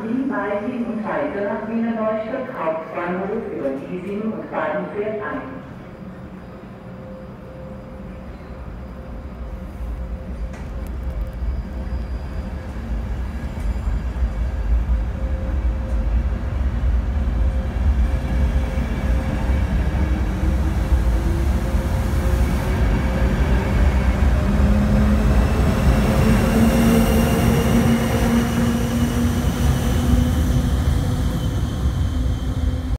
Wien, Maltin und weiter nach Wiener Neustadt, Hauptbahnhof über Giesing und Badenfeld ein.